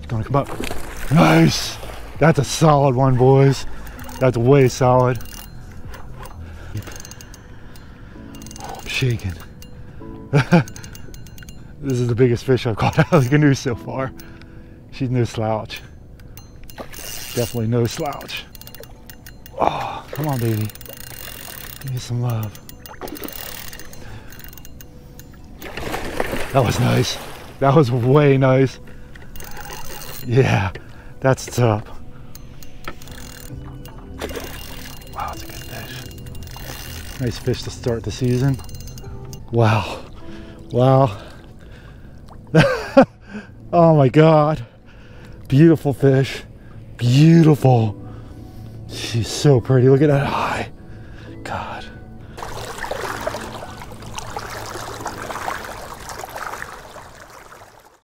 gonna come up. Nice. That's a solid one, boys. That's way solid. I'm shaking. This is the biggest fish I've caught out of the canoe so far. She's no slouch. Definitely no slouch. Oh, come on, baby. Give me some love. That was nice. That was way nice. Yeah, that's tough. Wow, it's a good fish. Nice fish to start the season. Wow. Wow. Oh my God. Beautiful fish. Beautiful. She's so pretty. Look at that eye.